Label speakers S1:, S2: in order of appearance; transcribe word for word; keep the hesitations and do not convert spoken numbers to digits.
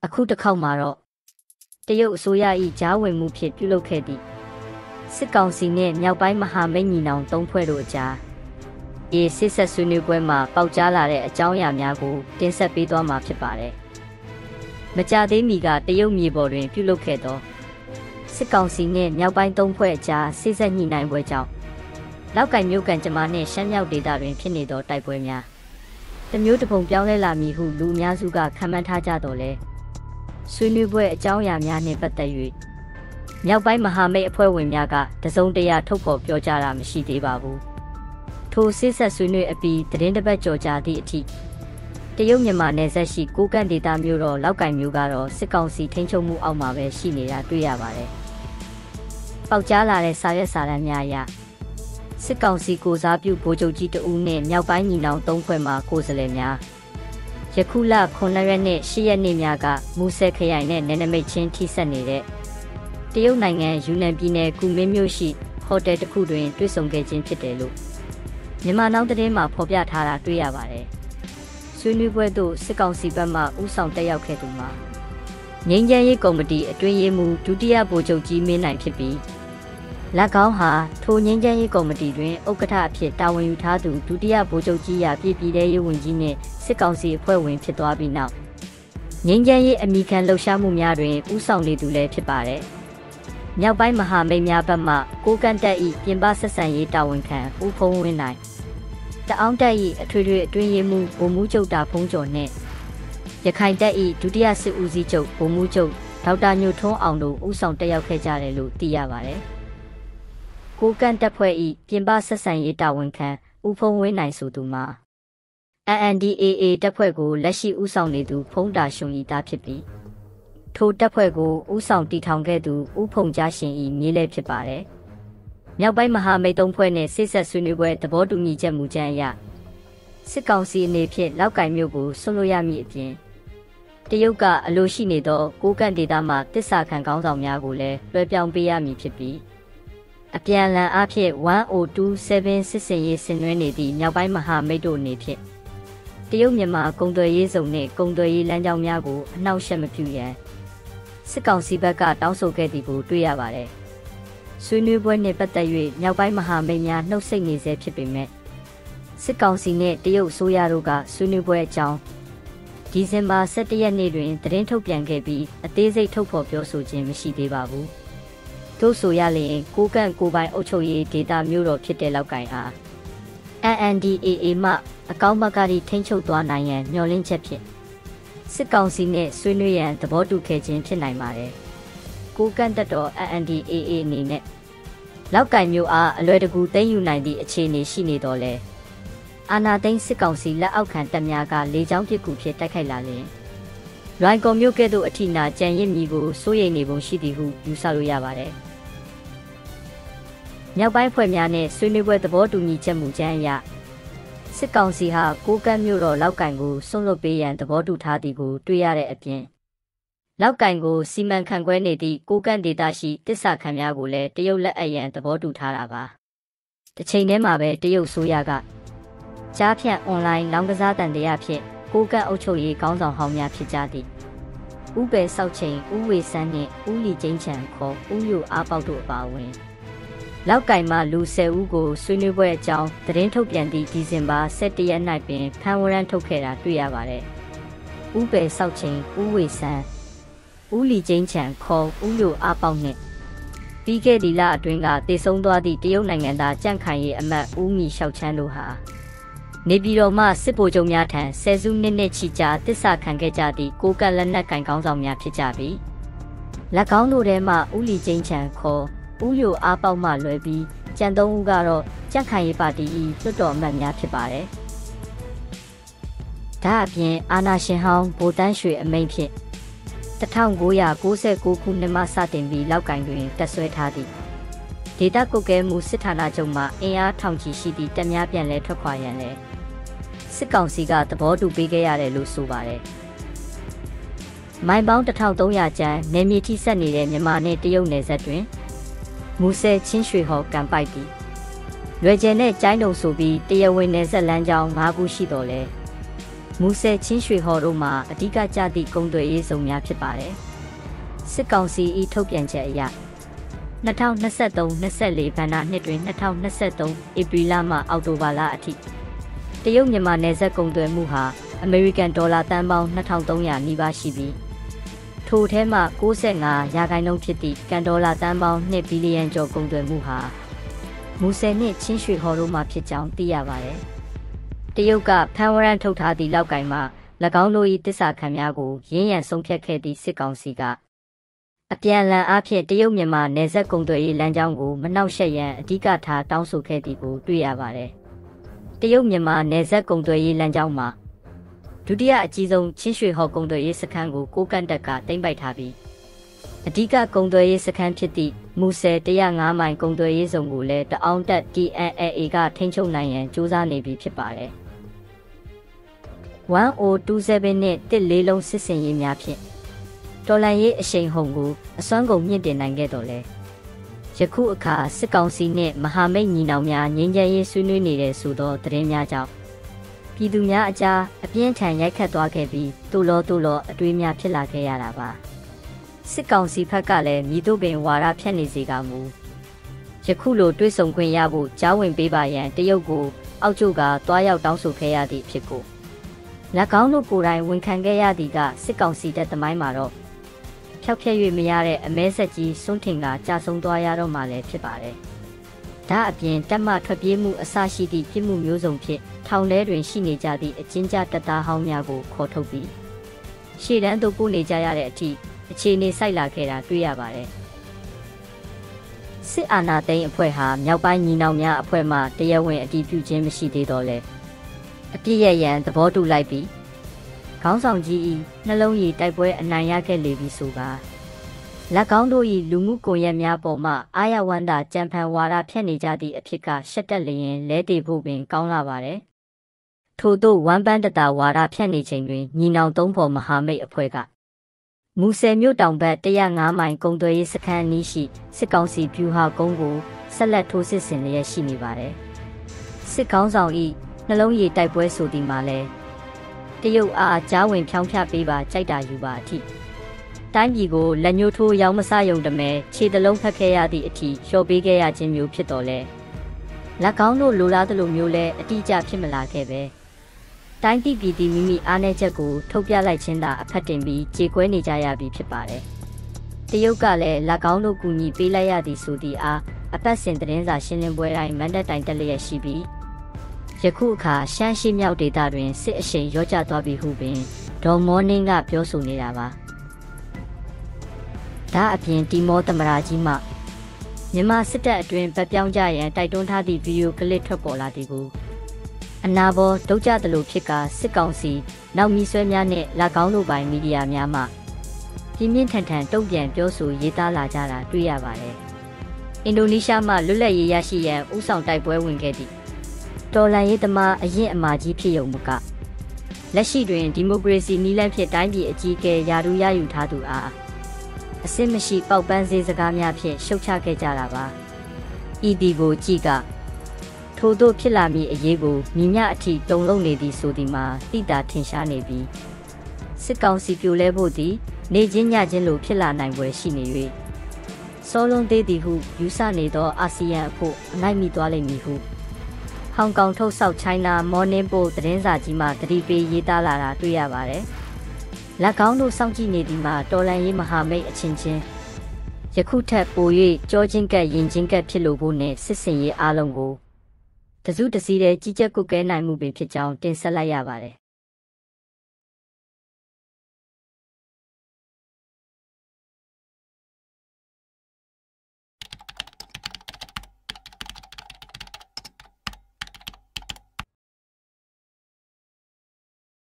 S1: အခုတစ်ခေါက်မှာတော့တရုတ်အစိုးရ၏ကြားဝင်မှုဖြင့်ပြုလုပ်ခဲ့သည့်စစ်ကောင်စီနှင့်မြောက်ပိုင်းမဟာမိတ်ညီနောင်သုံးဖွဲ့တို့အကြားအေးစစ်ဆက်ဆွေးနွေးပွဲမှာပေါက်ကြားလာတဲ့အကြောင်းအရာများကိုတင်ဆက်ပေးသွားမှာဖြစ်ပါတယ်။မကြသေးမီကတရုတ်မြေပေါ်တွင်ပြုလုပ်ခဲ့သောစစ်ကောင်စီနှင့်မြောက်ပိုင်းသုံးဖွဲ့အကြားစစ်ဆက်ညှိနှိုင်းပွဲကြောင့်လောက်ကင်မြို့ကန်ကျမနှင့်ရှမ်းမြောက်ဒေသတွင်ဖြစ်နေသောတိုက်ပွဲများတစ်မျိုးတစ်ပုံပြောင်းလဲလာမည်ဟုလူအများစုကခန့်မှန်းထားကြတော့လဲဆွေးနွေးပွဲအကြောင်းအရာများနှင့်ပတ်သက်၍မြောက်ပိုင်းမဟာမိတ်အဖွဲ့ဝင်များကတစုံတရာထုတ်ဖော်ပြောကြားတာမရှိသေးပါဘူးထိုစစ်ဆက်ဆွေးနွေးအပြီးသတင်းတစ်ပတ်ကြော်ကြာသည့်အထိတရုတ်မြန်မာနယ်စပ်ရှိကိုကန့်ဒေသမြို့တော်လောက်ကင်မြို့ကတော့စစ်ကောင်စီထိန်းချုပ်မှုအောက်မှာပဲရှိနေတာတွေ့ရပါတယ်ပေါက်ကြားလာတဲ့စာရွက်စာတမ်းများအရစစ်ကောင်စီကိုစားပြုဗိုလ်ချုပ်ကြီးတဦးနဲ့မြောက်ပိုင်းညီနောင်သုံးဖွဲ့မှကိုယ်စားလှယ်များယခုလခုနှစ်ရက်နဲ့ရှစ်ရက်နေ့များကမူဆယ်ခရိုင်နဲ့နယ်နိမိတ်ချင်းထိစပ်နေတဲ့တရုတ်နိုင်ငံယူနန်ပြည်နယ်ကူမင်းမြို့ရှိဟိုတယ်တစ်ခုတွင်တွေ့ဆုံခဲ့ခြင်းဖြစ်တယ်လို့မြန်မာနောက်သတင်းမှာဖော်ပြထားတာတွေ့ရပါတယ်။ဆွေးနွေးပွဲသို့စစ်ကောင်စီဘက်မှဦးဆောင်တက်ရောက်ခဲ့သူမှာငြိမ်းချမ်းရေးကော်မတီအတွင်းရေးမှူးဒုတိယဗိုလ်ချုပ်ကြီးမင်းနိုင်ဖြစ်ပြီးလက်ကောင်းဟာထိုငြိမ်းချမ်းရေးကော်မတီတွင်ဥက္ကဋ္ဌအဖြစ်တာဝန်ယူထားသူဒုတိယဗိုလ်ချုပ်ကြီးရာပြည်ပြည်ထဲရေးဝန်ကြီးနှင့်စစ်ကောင်စီအဖွဲ့ဝင်ဖြစ်သွားပြီးနောက်ငြိမ်းချမ်းရေးအမိခံလှုပ်ရှားမှုများတွင်ဦးဆောင်နေသူလည်းဖြစ်ပါတယ်။မြောက်ပိုင်းမဟာမိတ်များဘက်မှကိုကန့်တက်၏ပြင်ပဆက်ဆံရေးတာဝန်ခံဦးဖုံးဝင်းနိုင်တအောင်းတက်၏အထွေထွေအတွင်းရေးမှူးဗိုလ်မှူးချုပ်တာဖုံးကျော်နှင့်ရခိုင်တပ်၏ဒုတိယစစ်ဦးစီးချုပ်ဗိုလ်မှူးချုပ်ဒေါက်တာညိုထွန်းအောင်တို့ဦးဆောင်တက်ရောက်ခဲ့ကြတယ်လို့သိရပါတယ်။ကိုကန့်တပ်ဖွဲ့၏ပြင်ပဆက်ဆံရေးတာဝန်ခံဦးဖုံးဝင်းနိုင်ဆိုသူမှာ အန် အန် ဒီ အေ အေ တပ်ဖွဲ့ကိုလက်ရှိဦးဆောင်နေသူဖုံးတာရှင်ဤသားဖြစ်ပြီးထိုတပ်ဖွဲ့ကိုဦးဆောင်တည်ထောင်ခဲ့သူဦးဖုံကြားရှင်ဤမြေးလည်းဖြစ်ပါတယ်။မြောက်ပိုင်းမဟာမိတ်သုံးဖွဲ့နဲ့စစ်ဆက်ဆွေးနွေးပွဲသဘောတူညီချက်မူကြမ်းအရစစ်ကောင်စီအနေဖြင့်လောက်ကင်မြို့ကိုဆွလို့ရမည့်အပြင်တရုတ်ကအလိုရှိနေသောကိုကန့်ဒေသမှတစ္ဆာခံကောင်းဆောင်များကိုလည်းလွှဲပြောင်းပေးရမည်ဖြစ်ပြီးအပြန်အလှန်အားဖြင့်တစ်မီတာစစ်စင်ရေးဆင်နွှဲနေသည့်မြောက်ပိုင်းမဟာမိတ်တို့အနေဖြင့်တရုတ်မြန်မာကုန်သွယ်ရေးစုံနှင့်ကုန်သွယ်ရေးလမ်းကြောင်းများကိုအနှောက်အယှက်မပြုရန်စစ်ကောင်စီဘက်ကတောင်းဆိုခဲ့သည်ကိုတွေ့ရပါတယ်။ဆွေးနွေးပွဲနှင့်ပတ်သက်၍မြောက်ပိုင်းမဟာမိတ်များနှုတ်ဆက်နေဆဲဖြစ်ပေမဲ့စစ်ကောင်စီနှင့်တရုတ်အစိုးရတို့ကဆွေးနွေးပွဲအကြောင်းဒီဇင်ဘာ၁၁ရက်နေ့တွင်သတင်းထုတ်ပြန်ခဲ့ပြီးအသေးစိတ်ထုတ်ဖော်ပြောဆိုခြင်းမရှိသေးပါဘူး။သို့ဆိုရလျင်ကိုကန့်ကိုပိုင်အုပ်ချုပ်ရေးဒေသမျိုးတော်ဖြစ်တဲ့လောက်ကင်အား အန် အန် ဒီ အေ အေ မှအကောင့်ဘက်ကထိထိန်းချုပ်သွားနိုင်ရန်မျှော်လင့်ချက်ဖြင့်စစ်ကောင်စီနဲ့ဆွေးနွေးရန်သဘောတူခဲ့ခြင်းဖြစ်နိုင်ပါတယ်။ကိုကန့်တပ်တော် အန် အန် ဒီ အေ အေ အနေနဲ့လောက်ကင်မျိုးအားအလွယ်တကူသိမ်းယူနိုင်သည့်အခြေအနေရှိနေတော့လဲအာဏာသိမ်းစစ်ကောင်စီလက်အောက်ခံတပ်များကလေကြောင်းပစ်ကူဖြစ်တိုက်ခိုက်လာလျင်လွိုင်ကော်မြို့ကဲ့သို့အထိနာကြံရစ်မည်ကိုစိုးရိမ်နေပုံရှိသည်ဟုယူဆလို့ရပါတယ်။မြောက်ပိုင်းဖွဲ့များနဲ့ဆွေးနွေးပွဲသဘောတူညီချက်မူကြမ်းအရစစ်ကောင်စီဟာကိုကန့်မြို့တော်လောက်ကင်ကိုဆွန့်လွတ်ပေးရန်သဘောတူထားသည်ကိုတွေ့ရတဲ့အပြင်လောက်ကင်ကိုစီမံခန့်ခွဲနေသည့်ကိုကန့်ဒေသရှိတစ္ဆာခံများကိုလည်းတရုတ်လက်အပ်ရန်သဘောတူထားတာပါ။တစ်ချိန်တည်းမှာပဲတရုတ်ဆိုရကကြားဖြန့်အွန်လိုင်းလောင်းကစားတန်တရားဖြင့်ကိုကန့်အုပ်ချုပ်ရေးခေါင်းဆောင်ဟောင်းများဖြစ်ကြသည့်ဥပယ်ဆောက်ချိန်ဥဝေဆန်းနှင့်ဥလီကျင်းချံခေါ်ဥယိုအားပေါက်တို့အပါအဝင်လောက်ကင်မှလူဆယ်ဦးကိုဆွေးနွေးပွဲအကြောင်းသတင်းထုတ်ပြန်သည့်ဒီဇင်ဘာ၁၁ရက်၌ပင်ဖမ်းဝရမ်းထုတ်ခဲ့တာတွေ့ရပါတယ်။ဥပယ်ဆောက်ချိန်ဥဝေဆန်းဥလီကျင်းချံခေါ်ဥယိုအားပေါက်နှင့်ပြီးခဲ့သည့်လအတွင်းကတည်ဆုံသွားသည့်တရုတ်နိုင်ငံသားကြန့်ခိုင်ရေးအမတ်ဦးမီလျှောက်ချမ်းတို့ဟာနေပြည်တော်မှစစ်ဗိုလ်ချုပ်များထံဆယ်စုနှစ်နှစ်ချီကြာတစ္ဆာခံခဲ့ကြသည့်ကိုကန့်လက်နက်ကင်ကောင်းဆောင်များဖြစ်ကြပြီးလက်ကောင်းတို့ထဲမှဦးလီကျင်းချံခေါ်ဦးယိုအားပေါက်မှလွယ်ပြီးကြံသုံးဦးကတော့ကြန့်ခိုင်ရေးပါတီ၏လွှတ်တော်အမတ်များဖြစ်ပါတယ်။ဒါအပြင်အာဏာရှင်ဟောင်းဗိုလ်တန်းရွှေအမိန့်ဖြင့်၁၉၉၉ခုနှစ်မှစတင်ပြီးလောက်ကင်တွင်တပ်ဆွဲထားသည့်ဒေသကွပ်ကဲမှုစစ်ဌာနချုပ်မှအင်အားထောင်ချီရှိသည့်တပ်များပြန်လည်ထွက်ခွာရန်လည်းစစ်ကောင်စီကသဘောတူပေးခဲ့ရတယ်လို့ဆိုပါတယ်။မိုင်ပေါင်းတစ်ထောင်သုံးရာကျန်းနယ်မြေထိစပ်နေတဲ့မြန်မာနဲ့တရုတ်နယ်စပ်တွင်မူဆယ်ချင်းရွှေဟော်ကံပိုက်ပြီးလွယ်ကျယ်နဲ့ကျိုင်းတုံဆိုပြီးတရားဝင်နယ်ဆက်လမ်းကြောင်း၅ခုရှိတော်လဲမူဆယ်ချင်းရွှေဟော်တို့မှာအဓိကကျသည့်ကုန်သွယ်ရေးစုံများဖြစ်ပါတယ်စစ်ကောင်စီ၏ထုတ်ပြန်ချက်အရ၂၀၂၃ ၂၄ဘဏ္ဍာနှစ်တွင်၂၀၂၃ဧပြီလမှအောက်တိုဘာလအထိတရုတ်မြန်မာနယ်စပ်ကုန်သွယ်မှုဟာအမေရိကန်ဒေါ်လာတန်ပေါင်း၂၃၀၀နီးပါးရှိပြီးထိုထဲမှ၉၅ရာခိုင်နှုန်းဖြစ်သည့်ကန်ဒေါ်လာတန်ပေါင်း၂ဘီလီယံကျော်ကုန်သွယ်မှုဟာမူဆယ်နှင့်ချင်းရွှေဟော်တို့မှဖြစ်ကြောင်းသိရပါတယ်တရုတ်ကဖမ်းဝရမ်းထုတ်ထားသည့်လောက်ကင်မှာ၎င်းတို့၏တစ္ဆာခံများကိုရင်းရံဆုံးဖြတ်ခဲ့သည့်စစ်ကောင်စီကအပြန်အလှန်အားဖြင့်တရုတ်မြန်မာနယ်စပ်ကုန်သွယ်ရေးလမ်းကြောင်းကိုမနှောက်ယှက်ရန်အဓိကထားတောင်းဆိုခဲ့သည်ကိုတွေ့ရပါတယ်။တရုတ်မြန်မာနယ်စပ်ကုန်သွယ်ရေးလမ်းကြောင်းမှာဒုတိယအကြီးဆုံးချင်းရွှေဟော်ကုန်သွယ်ရေးစခန်းကိုကိုကန့်တက်ကသိမ်းပိုက်ထားပြီးအဓိကကုန်သွယ်ရေးစခန်းဖြစ်သည့်မူဆယ်၁၀၅မိုင်ကုန်သွယ်ရေးဇုံကိုလည်းတအောင်းတက် T N L A ကထိန်းချုပ်နိုင်ရန်ကြိုးစားနေပြီဖြစ်ပါတယ်။၁၀၂၇နဲ့တစ်လေးလုံးစစ်စင်ရေးများဖြင့်တော်လှန်ရေးအရှိန်ဟုန်ကိုအစွမ်းကုန်မြင့်တင်နိုင်ခဲ့တော်လဲယခုအခါစစ်ကောင်စီနှင့်မဟာမိတ်ညီနောင်များငြိမ်းချမ်းရေးဆွေးနွေးနေတဲ့ဆိုသောသတင်းများကြောင့်ပြည်သူများအကြားအပြင်းထန်ရိုက်ခတ်သွားခဲ့ပြီးတူလောတူလောအတွေးများဖြစ်လာခဲ့ရတာပါစစ်ကောင်စီဘက်ကလည်းမြည်တို့ပင်ဝါဒဖြတ်နေစေကမူယခုလိုတွေးဆုံခွင့်ရဖို့ကြားဝင်ပေးပါရန်တရုတ်ကိုအောက်ကျကတွားရောက်တောင်းဆိုခဲ့ရသည့်ဖြစ်ကို၎င်းတို့ကိုယ်တိုင်ဝန်ခံခဲ့ရသည်ကစစ်ကောင်စီတပ်သမိုင်းမှာတော့ဖျောက်ဖျက်၍မရတဲ့အမဲဆက်ကြီးစွန့်ထင်ကကြာဆုံးသွားရတော့မှလည်းဖြစ်ပါတယ်။ဒါအပြင်တပ်မှထွက်ပြေးမှုအစရှိသည့်ပြစ်မှုမျိုးစုံဖြင့်ထောင်ထဲတွင်ရှိနေကြသည့်အကျဉ်းကျတပ်သားဟောင်းများကိုခေါ်ထုတ်ပြီးရှေ့တန်းသို့ပို့နေကြရတဲ့အထိအခြေအနေစိုက်လာခဲ့တာတွေ့ရပါတယ်။စစ်အာဏာသိမ်းအဖွဲ့ဟာမြောက်ပိုင်းညီနောင်များအဖွဲ့မှတရားဝင်အတည်ပြုခြင်းမရှိသေးတော့လဲအပြစ်ရရန်သဘောတူလိုက်ပြီးခေါင်းဆောင်ကြီး၏နှလုံးရည်တိုက်ပွဲအနိုင်ရခဲ့လေပြီဆိုပါလက်ကောင်းတို့၏လူမှုကွန်ရက်များပေါ်မှအာရဝန္တာကြံဖန်ဝါဒဖြန့်နေကြသည့်အဖြစ်ကရှက်တက်လျင်လဲတည်ဖို့ပင်ကောင်းလာပါတယ်ထို့သောဝမ်ပန်းတတာဝါဒဖြန့်နေချိန်တွင်ညီနောင်သုံးဖော်မဟာမိတ်အဖွဲ့ကမူဆယ်မြို့တောင်ဘက်၁၀၅မိုင်ကုန်သွယ်ရေးစခန်းအနီးရှိစစ်ကောင်စီဗျူဟာကုန်းကိုဆက်လက်ထိုးစစ်ဆင်လျက်ရှိနေပါတယ်စစ်ကောင်းဆောင်၏နှလုံးရည်တိုက်ပွဲဆိုသည်မှာလဲတရုတ်အားကြားဝင်ဖြောင်းဖြပေးပါကြိုက်တာယူပါအထိတိုင်းပြည်ကိုလက်ညှိုးထိုးရောင်းမစယုံတမဲခြေတလုံးဖက်ခဲ့ရသည့်အထိလျှော်ပေးခဲ့ရခြင်းမျိုးဖြစ်တော်လဲလက်ကောင်းတို့လိုလားသလိုမျိုးလဲအတိအကျဖြစ်မလာခဲ့ပဲတိုင်းပြည်ပြည်သူမိမိအားနည်းချက်ကိုထုတ်ပြလိုက်ခြင်းသာအဖက်တင်ပြီးကြေကွဲနေကြရပြီဖြစ်ပါတယ်တရုတ်ကလည်းလက်ကောင်းတို့ကူညီပေးလိုက်ရသည်ဆိုသည့်အားအပတ်စဉ်သတင်းစာရှင်းလင်းပွဲတိုင်းမန္တတိုင်တက်လျက်ရှိပြီးယခုအခါရှမ်းရှိမြောက်ဒေသတွင်စစ်အရှိန်ရောကျသွားပြီဟုပင်ဒေါ်မော်နင်းကပြောဆိုနေတာပါဒါအပြင်တီမောသမရာကြီးမှမြန်မာစစ်တပ်အတွင်းဗတ်ပြောင်းကြရန်တိုက်တွန်းထားသည့်ဗီဒီယိုကလစ်ထွက်ပေါ်လာသည်ကိုအနာဘောဒုတ်ကြသလိုဖြစ်ကစစ်ကောင်စီနောက်မီဆွဲများနှင့်လက်ကောင်းလိုပိုင်မီဒီယာများမှပြင်းပြင်းထန်ထန်တုံ့ပြန်ပြောဆိုရေးသားလာကြတာတွေ့ရပါတယ်အင်ဒိုနီးရှားမှလွတ်လပ်ရေးရရှိရန်ဥဆောင်တိုက်ပွဲဝင်ခဲ့သည့်တော်လှန်ရေးသမားအရင်အမာကြီးဖြစ်ရုံမကလက်ရှိတွင်ဒီမိုကရေစီနည်းလမ်းဖြင့်တိုင်းပြည်အကြီးအကဲယာထူးရယူထားသူအားအစစ်မရှိပေါက်ပန်းစေးစကားများဖြင့်ရှုတ်ချခဲ့ကြတာပါဤဒီကိုကြည့်ကထို့သို့ဖြစ်လာမည့်အရေးကိုမိမြအထိတုံလုံးနေသည်ဆိုသည်မှာတိတာထင်ရှားနေပြီးစစ်ကောင်စီပြိုလဲဖို့သည်နေချင်းညချင်းလိုဖြစ်လာနိုင်ပွဲရှိနေ၍စောလုံးသေးသည်ဟုယူဆနေသောအာဆီယံအဖို့အနိုင်မိသွားလိမ့်မည်ဟုဟောင်ကောင်ထုတ်ဆောက် China Morning Post သတင်းစာကြီးမှသတိပေးရေးသားလာတာတွေ့ရပါတယ်။လက်ကောင်းတို့စောင့်ကြည့်နေသည်မှာတော်လန်ရေးမဟာမိတ်အချင်းချင်းယခုထက်ပို၍ကြောချင်းကပ်ရင်ချင်းကပ်ဖြစ်လိုဖို့နဲ့စစ်စင်ရေးအားလုံးကိုတစုတစည်းတည်းကြီးကြပ်ကွပ်ကဲနိုင်မှုပင်ဖြစ်ကြောင်းတင်ဆက်လိုက်ရပါတယ်